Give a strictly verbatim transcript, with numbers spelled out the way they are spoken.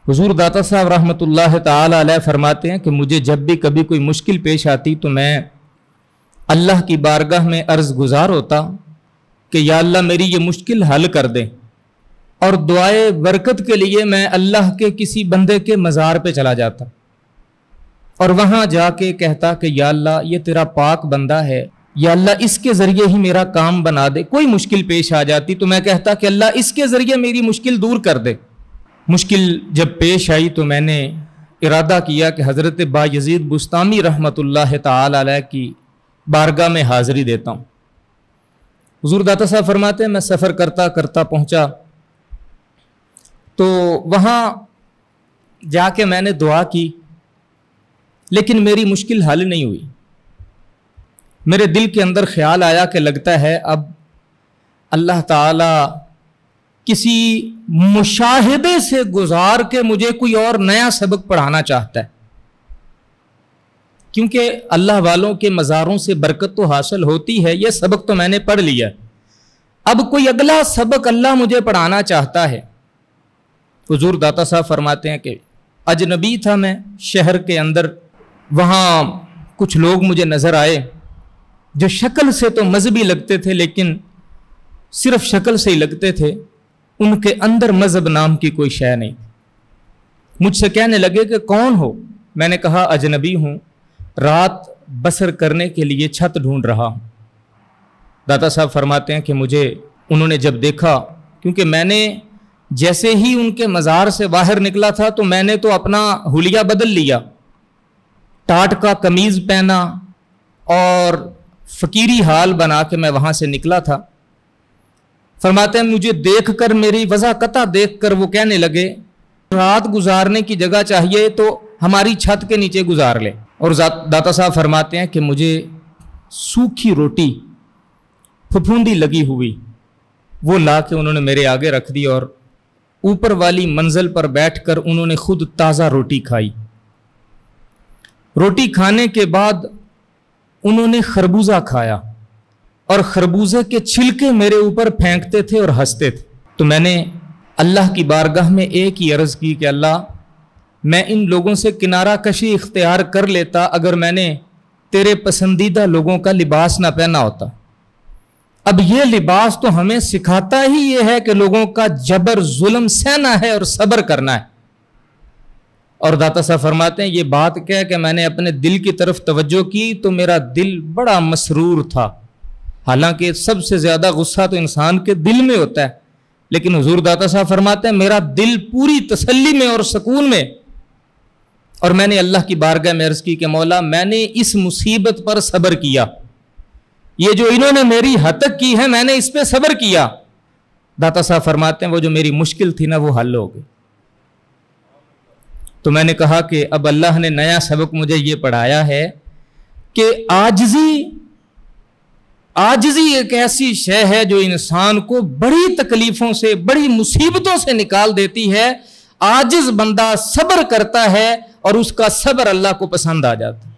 حضور داتا صاحب رحمۃ اللہ تعالی علیہ فرماتے ہیں کہ مجھے جب بھی کبھی کوئی مشکل پیش آتی تو میں اللہ کی بارگاہ میں عرض گزار ہوتا کہ یا اللہ میری یہ مشکل حل کر دے، اور دعائے برکت کے لیے میں اللہ کے کسی بندے کے مزار پہ چلا جاتا اور وہاں جا کے کہتا کہ یا اللہ یہ تیرا پاک بندہ ہے، یا اللہ اس کے ذریعے ہی میرا کام بنا دے۔ کوئی مشکل پیش آ جاتی تو میں کہتا کہ اللہ اس کے ذریعے میری مشکل دور کر دے۔ مشکل جب پیش آئی تو میں نے ارادہ کیا کہ حضرت بایزید بستامی رحمۃ اللہ تعالی علیہ کی بارگاہ میں حاضری دیتا ہوں۔ حضور داتا صاحب فرماتے ہیں میں سفر کرتا کرتا پہنچا تو وہاں جا کے میں نے دعا کی، لیکن میری مشکل حل نہیں ہوئی۔ میرے دل کے اندر خیال آیا کہ لگتا ہے اب اللہ تعالی کسی مشاہدے سے گزار کے مجھے کوئی اور نیا سبق پڑھانا چاہتا ہے، کیونکہ اللہ والوں کے مزاروں سے برکت تو حاصل ہوتی ہے، یہ سبق تو میں نے پڑھ لیا، اب کوئی اگلا سبق اللہ مجھے پڑھانا چاہتا ہے۔ حضور داتا صاحب فرماتے ہیں کہ اجنبی تھا میں شہر کے اندر، وہاں کچھ لوگ مجھے نظر آئے جو شکل سے تو مذہبی لگتے تھے، لیکن صرف شکل سے ہی لگتے تھے، ان کے اندر مذہب نام کی کوئی شے نہیں۔ مجھ سے کہنے لگے کہ کون ہو؟ میں نے کہا اجنبی ہوں، رات بسر کرنے کے لیے چھت ڈھونڈ رہا ہوں۔ داتا صاحب فرماتے ہیں کہ مجھے انہوں نے جب دیکھا، کیونکہ میں نے جیسے ہی ان کے مزار سے باہر نکلا تھا تو میں نے تو اپنا حلیہ بدل لیا، ٹاٹ کا قمیض پہنا اور فقیری حال بنا کے میں وہاں سے نکلا تھا۔ فرماتے ہیں مجھے دیکھ کر، میری وضاحت دیکھ کر وہ کہنے لگے رات گزارنے کی جگہ چاہیے تو ہماری چھت کے نیچے گزار لے۔ اور داتا صاحب فرماتے ہیں کہ مجھے سوکھی روٹی پھپھوندی لگی ہوئی وہ لا کے انہوں نے میرے آگے رکھ دی، اور اوپر والی منزل پر بیٹھ کر انہوں نے خود تازہ روٹی کھائی۔ روٹی کھانے کے بعد انہوں نے خربوزہ کھایا، اور خربوزے کے چھلکے میرے اوپر پھینکتے تھے اور ہنستے تھے۔ تو میں نے اللہ کی بارگاہ میں ایک ہی عرض کی کہ اللہ میں ان لوگوں سے کنارہ کشی اختیار کر لیتا اگر میں نے تیرے پسندیدہ لوگوں کا لباس نہ پہنا ہوتا۔ اب یہ لباس تو ہمیں سکھاتا ہی یہ ہے کہ لوگوں کا جبر ظلم سہنا ہے اور صبر کرنا ہے۔ اور داتا صاحب فرماتے ہیں یہ بات کہہ کہ میں نے اپنے دل کی طرف توجہ کی تو میرا دل بڑا مسرور تھا، حالانکہ سب سے زیادہ غصہ تو انسان کے دل میں ہوتا ہے، لیکن حضور داتا صاحب فرماتے ہیں میرا دل پوری تسلی میں اور سکون میں۔ اور میں نے اللہ کی بارگاہ میں عرض کی کہ مولا میں نے اس مصیبت پر صبر کیا، یہ جو انہوں نے میری ہتک کی ہے میں نے اس پہ صبر کیا۔ داتا صاحب فرماتے ہیں وہ جو میری مشکل تھی نا وہ حل ہو گئی۔ تو میں نے کہا کہ اب اللہ نے نیا سبق مجھے یہ پڑھایا ہے کہ عاجزی عاجزی ایک ایسی شے ہے جو انسان کو بڑی تکلیفوں سے، بڑی مصیبتوں سے نکال دیتی ہے۔ عاجز بندہ صبر کرتا ہے اور اس کا صبر اللہ کو پسند آ جاتا ہے۔